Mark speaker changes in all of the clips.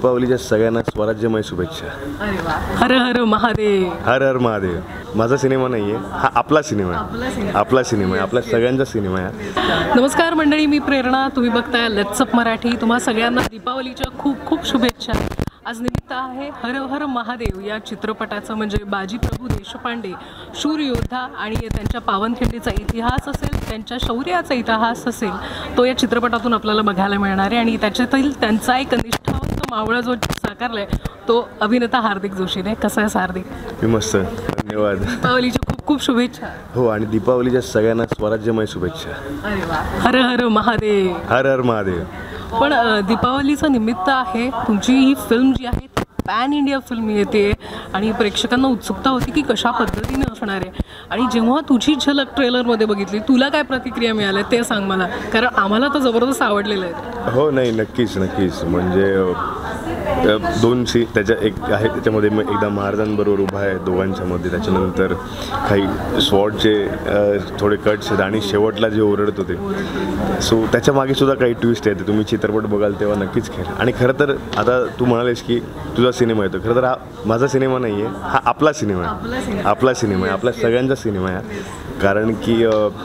Speaker 1: दीपावलीच्या सगळ्यांना स्वराज्यमय शुभेच्छा.
Speaker 2: हर हर महादेव.
Speaker 1: हर हर महादेव. माझा सिनेमा नाही आहे, हा आपला सिनेमा आहे. आपला सिनेमा आहे, आपल्या सगळ्यांचा सिनेमा आहे.
Speaker 2: नमस्कार मंडळी, मी प्रेरणा. तुम्ही बघताय लेट्स अप मराठी. तुम्हा सगळ्यांना दीपावलीच्या खूप खूप शुभेच्छा. आज निमित्त आहे हर हर महादेव या चित्रपटाचं, म्हणजे बाजी प्रभू देशपांडे शूर योद्धा आणि त्यांच्या पावनखिंडीचा इतिहास असेल, त्यांच्या शौर्याचा इतिहास असेल, तो या चित्रपटातून आपल्याला बघायला मिळणार आहे. आणि त्याच्यातील त्यांचा एक निष्ठावंत मावळा जो साकारलाय तो अभिनेता हार्दिक जोशीने. कसा आहे हार्दिक?
Speaker 1: मी मस्त, धन्यवाद.
Speaker 2: दीपावलीच्या खूप खूप शुभेच्छा.
Speaker 1: हो, आणि दीपावलीच्या सगळ्यांना स्वराज्यमय शुभेच्छा.
Speaker 2: हर हर महादेव.
Speaker 1: हर हर महादेव.
Speaker 2: पण दीपावलीचं निमित्त आहे, तुमची ही फिल्म जी आहे पॅन इंडिया फिल्म येते आणि प्रेक्षकांना उत्सुकता होती की कशा पद्धतीने असणार आहे. आणि जेव्हा तुझी झलक ट्रेलरमध्ये बघितली, तुला काय प्रतिक्रिया मिळाल्या ते सांग मला, कारण आम्हाला तर जबरदस्त आवडलेलं आहे.
Speaker 1: हो, नाही, नक्कीच नक्कीच. म्हणजे दोन त्याच्या एक आहे, त्याच्यामध्ये मग एकदा महाराजांबरोबर उभा आहे दोघांच्यामध्ये, त्याच्यानंतर काही स्वॉर्डचे थोडे कट्स आहेत आणि शेवटला जे ओरडत होते, सो त्याच्या मागे सुद्धा काही ट्विस्ट येते. तुम्ही चित्रपट बघाल तेव्हा नक्कीच खेळ. आणि खरं तर आता तू म्हणालेस की तुझा सिनेमा येतो, खरं तर हा माझा सिनेमा नाही आहे, हा आपला सिनेमा आहे. आपला सिनेमा आहे, आपल्या सगळ्यांचा सिनेमा आहे. कारण की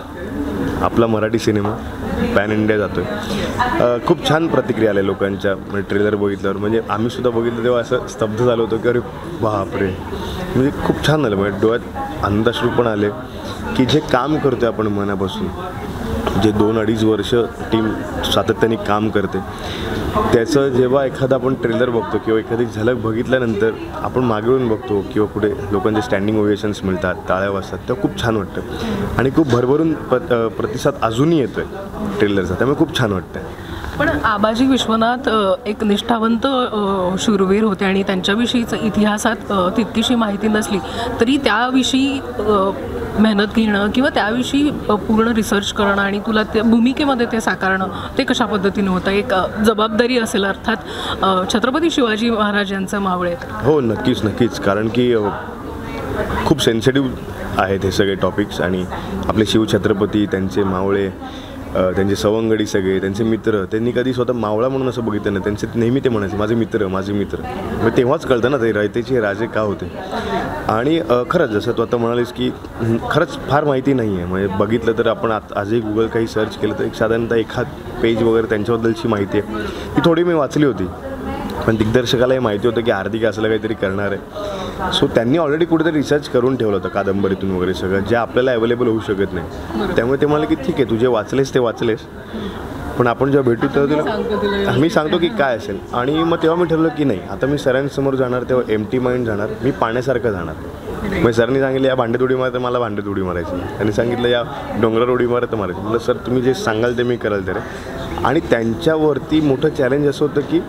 Speaker 1: आपला मराठी सिनेमा पॅन इंडिया जातो आहे. खूप छान प्रतिक्रिया आल्या लोकांच्या, म्हणजे ट्रेलर बघितल्यावर. म्हणजे आम्ही सुद्धा बघितलं तेव्हा असं स्तब्ध झालो होतो की अरे बापरे, म्हणजे खूप छान झालं. म्हणजे डोळ्यात आनंदाश्रू पण आले की जे काम करतो आपण मनापासून, जे 2-2.5 वर्ष टीम सातत्याने काम करते, त्याचं जेव्हा एखादा आपण ट्रेलर बघतो किंवा एखादी झलक बघितल्यानंतर आपण मागे वळून बघतो किंवा कुठे लोकांचे स्टँडिंग ओवेशन्स मिळतात, टाळ्या वाजतात, तेव्हा खूप छान वाटतं. आणि खूप भरभरून प्रतिसाद अजूनही येतो आहे ट्रेलरचा, त्यामुळे खूप छान वाटतं.
Speaker 2: पण आबाजी विश्वनाथ एक निष्ठावंत शूरवीर होते आणि त्यांच्याविषयीचं इतिहासात तितकीशी माहिती नसली तरी त्याविषयी मेहनत घेणं किंवा त्याविषयी पूर्ण रिसर्च करणं आणि तुला त्या भूमिकेमध्ये ते साकारणं, ते कशा पद्धतीने होतं? एक जबाबदारी असेल अर्थात छत्रपती शिवाजी महाराज यांचं मावळे.
Speaker 1: हो, नक्कीच नक्कीच. कारण की खूप सेन्सिटिव्ह आहेत हे सगळे टॉपिक्स. आणि आपले शिवछत्रपती, त्यांचे मावळे, त्यांचे सवंगडी सगळे, त्यांचे मित्र, त्यांनी कधी स्वतः मावळा म्हणून असं बघितलं नाही. त्यांचे नेहमी ते म्हणायचे माझे मित्र, माझे मित्र. मग तेव्हाच कळतं ना ते रयतेचे राजे का होते. आणि खरंच जसं तू आता म्हणालीस की खरंच फार माहिती नाही आहे. म्हणजे बघितलं तर आपण आजही गुगल काही सर्च केलं तर एक साधारणतः एखाद पेज वगैरे त्यांच्याबद्दलची माहिती आहे, ती थोडी मी वाचली होती. पण दिग्दर्शकालाही माहिती होतं की हार्दिक असलं काहीतरी करणार आहे, सो त्यांनी ऑलरेडी कुठेतरी रिसर्च करून ठेवलं होतं कादंबरीतून वगैरे सगळं, जे आपल्याला अवेलेबल होऊ शकत नाही. त्यामुळे ते म्हणाले की ठीक आहे, तुझे वाचलेस ते वाचलेस, पण आपण जेव्हा भेटू तेव्हा मी सांगतो की काय असेल. आणि मग तेव्हा मी ठरवलं की नाही, आता मी सरांसमोर जाणार तेव्हा एम्प्टी माइंड जाणार, मी पाण्यासारखं जाणार. मग सरांनी सांगितलं या भांड्यात उडी मारत, मला भांड्यात उडी मारायची. त्यांनी सांगितलं या डोंगरावर उडी मारत मारायची. म्हटलं सर तुम्ही जे सांगाल ते मी कराल तर. आणि त्यांच्यावरती मोठं चॅलेंज असं होतं की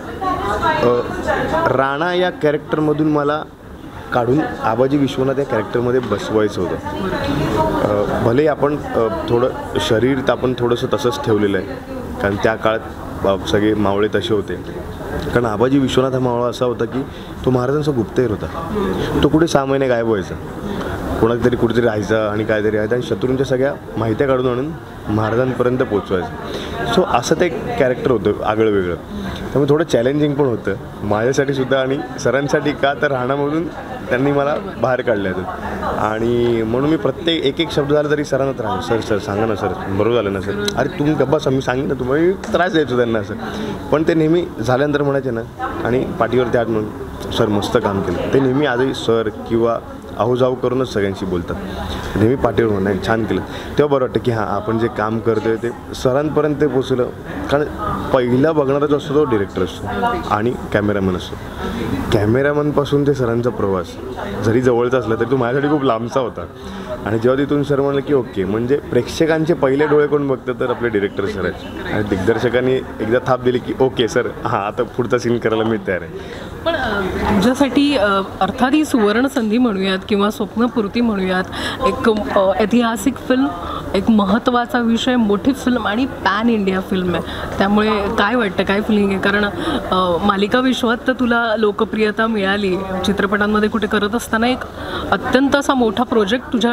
Speaker 1: राणा या कॅरेक्टरमधून मला काढून आबाजी विश्वनाथ या कॅरेक्टरमध्ये बसवायचं होतं. भले आपण थोडं शरीर तर आपण थोडंसं तसंच ठेवलेलं आहे, कारण त्या काळात सगळे मावळे तसे होते. कारण आबाजी विश्वनाथ हा मावळा असा होता की तो महाराजांचा गुप्तहेर होता. तो कुठे 6 महिने गायब व्हायचा, कोणाला तरी कुठेतरी राहायचा आणि काहीतरी राहायचं आणि शत्रूंच्या सगळ्या माहित्या काढून आणून महाराजांपर्यंत पोचवायचं. सो असं ते कॅरेक्टर होतं आगळं वेगळं. त्यामुळे थोडं चॅलेंजिंग पण होतं माझ्यासाठी सुद्धा आणि सरांसाठी. का तर राहण्यामधून त्यांनी मला बाहेर काढलं आहे. आणि म्हणून मी प्रत्येक एक शब्द झाला तरी सरांनाच राहतो, सर सर सांगा ना सर, बरोबर झालं ना सर, अरे तुम्ही गप्पा मी सांगितलं ना तुम्हाला, त्रास द्यायचो त्यांना असं. पण ते नेहमी झाल्यानंतर म्हणायचे ना, आणि पाठीवरती हात म्हणून सर मस्त काम केलं. ते नेहमी आजही सर किंवा आहोजाव करूनच सगळ्यांशी बोलतात, नेहमी पाठीवर म्हणणार छान केलं. तेव्हा बरं वाटतं की हां आपण जे काम करतो आहे ते सरांपर्यंत ते पोचलं. कारण पहिला बघणारा जो असतो तो डिरेक्टर असतो आणि कॅमेरामन असतो. कॅमेरामनपासून ते सरांचा प्रवास जरी जवळचा असला तरी तो माझ्यासाठी खूप लांबचा होता. आणि जेव्हा तिथून सर म्हणलं की ओके, म्हणजे प्रेक्षकांचे पहिले डोळे कोण बघतात तर आपले डिरेक्टर सर आहेत. आणि दिग्दर्शकांनी एकदा थाप दिली की ओके सर, हां आता पुढचा सीन करायला मी तयार आहे.
Speaker 2: पण तुझ्यासाठी अर्थात ही सुवर्ण संधी म्हणूयात किंवा स्वप्नपूर्ती म्हणूयात, एक ऐतिहासिक फिल्म, एक महत्त्वाचा विषय, मोठी फिल्म आणि पॅन इंडिया फिल्म आहे. त्यामुळे काय वाटतं, काय फिलिंग आहे? कारण मालिका विश्वात तर तुला लोकप्रियता मिळाली, चित्रपटांमध्ये कुठे करत असताना एक अत्यंत असा मोठा प्रोजेक्ट तुझ्या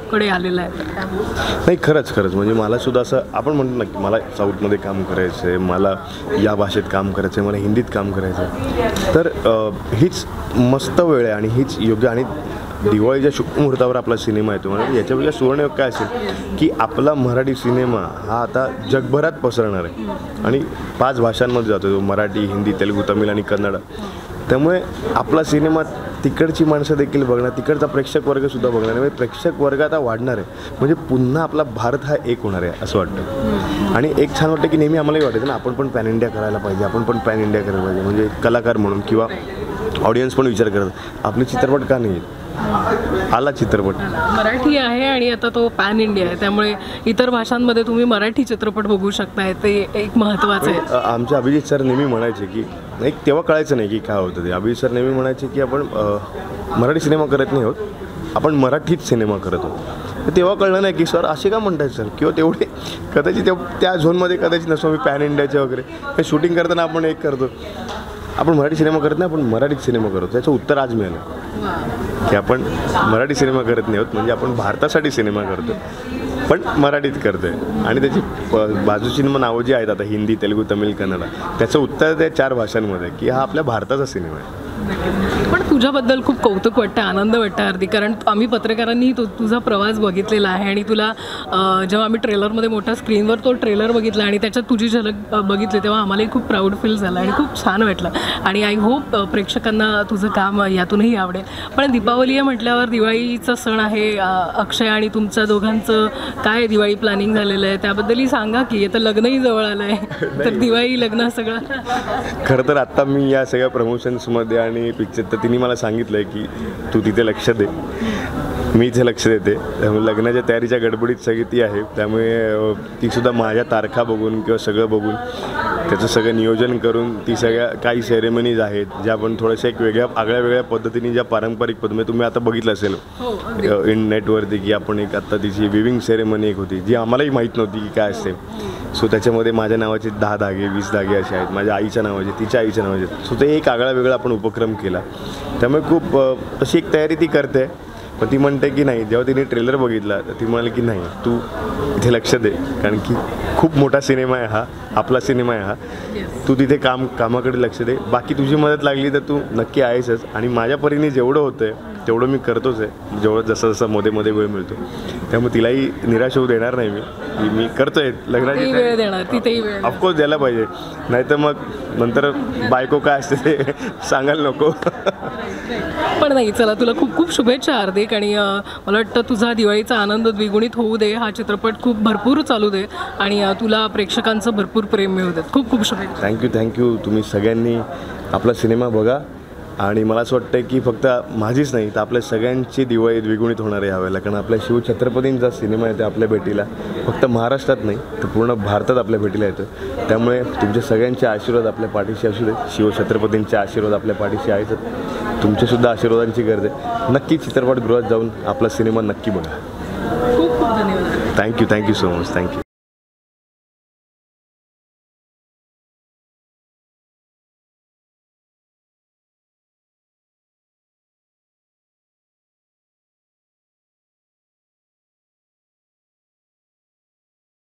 Speaker 2: कडे आलेला आहे तर त्यामुळे.
Speaker 1: नाही, खरंच म्हणजे मला सुद्धा असं आपण म्हणतो ना की मला साऊथमध्ये काम करायचं आहे, मला या भाषेत काम करायचं आहे, मला हिंदीत काम करायचं आहे. तर हीच मस्त वेळ आहे आणि हीच योग्य. आणि दिवाळीच्या शुभ मुहूर्तावर आपला सिनेमा येतो म्हणजे याच्यापेक्षा सुवर्णयोग काय असेल की आपला मराठी सिनेमा हा आता जगभरात पसरणार आहे आणि 5 भाषांमध्ये जातो, मराठी, हिंदी, तेलुगू, तमिळ आणि कन्नड. त्यामुळे आपला सिनेमा तिकडची माणसं देखील बघणार, तिकडचा प्रेक्षक वर्गसुद्धा बघणार आहे. म्हणजे प्रेक्षक वर्ग आता वाढणार आहे, म्हणजे पुन्हा आपला भारत हा एक होणार आहे असं वाटतं. आणि एक छान वाटतं की नेहमी आम्हालाही वाटायचं ना आपण पण पॅन इंडिया करायला पाहिजे, आपण पण पॅन इंडिया करायला पाहिजे. म्हणजे कलाकार म्हणून किंवा ऑडियन्स पण विचार करत आपले चित्रपट का नाही आहेत. आला चित्रपट,
Speaker 2: मराठी आहे आणि आता तो पॅन इंडिया आहे, त्यामुळे इतर भाषांमध्ये तुम्ही मराठी चित्रपट बघू शकताय, ते एक महत्त्वाचं आहे.
Speaker 1: आमचे अभिजित सर नेहमी म्हणायचे की नाही, तेव्हा कळायचं नाही की काय होतं ते. अभिजित सर नेहमी म्हणायचे की आपण मराठी सिनेमा करत नाही आहोत, आपण मराठीत सिनेमा करत आहोत. तेव्हा कळलं नाही की सर असे का म्हणताय सर, किंवा तेवढे कदाचित त्या झोनमध्ये कदाचित नसतो मी पॅन इंडियाचे वगैरे. हे शूटिंग करताना आपण एक करतो, आपण मराठी सिनेमा करत नाही, आपण मराठीत सिनेमा करतो. त्याचं उत्तर आज मिळालं की आपण मराठी सिनेमा करत नाही आहोत, म्हणजे आपण भारतासाठी सिनेमा करतो पण मराठीत करतो आहे. आणि त्याची बाजूची नावं जी आहेत आता हिंदी, तेलुगू, तमिळ, कन्नड, त्याचं उत्तर त्या 4 भाषांमध्ये की हा आपल्या भारताचा सिनेमा आहे.
Speaker 2: पण तुझ्याबद्दल खूप कौतुक वाटतं, आनंद वाटतं हार्दिक, कारण आम्ही पत्रकारांनी तुझा प्रवास बघितलेला आहे आणि तुला जेव्हा आम्ही ट्रेलरमध्ये मोठ्या स्क्रीनवर तो ट्रेलर बघितला आणि त्याच्यात तुझी झलक बघितली तेव्हा आम्हालाही खूप प्राऊड फील झालं आणि खूप छान वाटलं. आणि आय होप प्रेक्षकांना तुझं काम यातूनही आवडेल. पण दीपावली आहे म्हटल्यावर दिवाळीचा सण आहे, अक्षय आणि तुमच्या दोघांचं काय दिवाळी प्लॅनिंग झालेलं आहे त्याबद्दलही सांगा की. आता लग्नही जवळ आलं आहे तर दिवाळी लग्न सगळं.
Speaker 1: खरं तर आत्ता मी या सगळ्या प्रमोशन्समध्ये आणि पिक्चर तर तिने मला सांगितलं आहे की तू तिथे लक्ष दे, मी इथे लक्ष देते. त्यामुळे लग्नाच्या तयारीच्या गडबडीत सगळी ती आहे, त्यामुळे तीसुद्धा माझ्या तारखा बघून किंवा सगळं बघून त्याचं सगळं नियोजन करून ती सगळ्या काही सेरेमनीज आहेत ज्या आपण थोड्याशा एक वेगळ्या पद्धतीने ज्या पारंपरिक पद्धतीने तुम्ही आता बघितलं असेल इन नेटवरती की आपण एक आत्ता तिची विविंग सेरेमनी एक होती जी आम्हालाही माहीत नव्हती की काय असते. सो त्याच्यामध्ये माझ्या नावाचे 10 धागे 20 धागे असे आहेत, माझ्या आईच्या नावाचे, तिच्या आईच्या नावाचे. सो ते एक आगळा वेगळा आपण उपक्रम केला. त्यामुळे खूप तशी एक तयारी ती करते. पण ती म्हणते की नाही, जेव्हा तिने ट्रेलर बघितला तर ती म्हणाली की नाही तू इथे लक्ष दे, कारण की खूप मोठा सिनेमा आहे हा, आपला सिनेमा आहे हा, तू तिथे कामाकडे लक्ष दे. बाकी तुझी मदत लागली तर तू नक्की आहेसच आणि माझ्या परीने जेवढं होतं आहे तेवढं मी करतोच आहे, जेवढं जसं मध्ये वेळ मिळतो. त्यामुळे तिलाही निराश होऊ देणार नाही मी, मी करतोय लग्नाची
Speaker 2: वेळ देणार, तिथेही वेळ
Speaker 1: ऑफकोर्स द्यायला पाहिजे, नाहीतर मग नंतर बायको काय असते ते सांगायला नको.
Speaker 2: पण नाही, चला तुला खूप खूप शुभेच्छा हार्दिक. आणि मला वाटतं तुझा दिवाळीचा आनंद द्विगुणित होऊ दे, हा चित्रपट खूप भरपूर चालू दे आणि तुला प्रेक्षकांचं भरपूर प्रेम मिळू देत. खूप खूप शुभेच्छा.
Speaker 1: थँक्यू. तुम्ही सगळ्यांनी आपला सिनेमा बघा आणि मला असं वाटतं की फक्त माझीच नाही तर आपल्या सगळ्यांची दिवाळी द्विगुणित होणार आहे यावेळेला, कारण आपल्या शिवछत्रपतींचा सिनेमा आहे ते आपल्या भेटीला फक्त महाराष्ट्रात नाही तर पूर्ण भारतात आपल्या भेटीला येतो. त्यामुळे तुमच्या सगळ्यांचे आशीर्वाद आपल्या पाठीशी असू दे, शिवछत्रपतींचे आशीर्वाद आपल्या पाठीशी आहेतच, तुमचेसुद्धा आशीर्वादांची गरज आहे. नक्की चित्रपटगृहात जाऊन आपला सिनेमा नक्की बघा.
Speaker 2: खूप खूप धन्यवाद.
Speaker 1: Thank you so much. थँक्यू.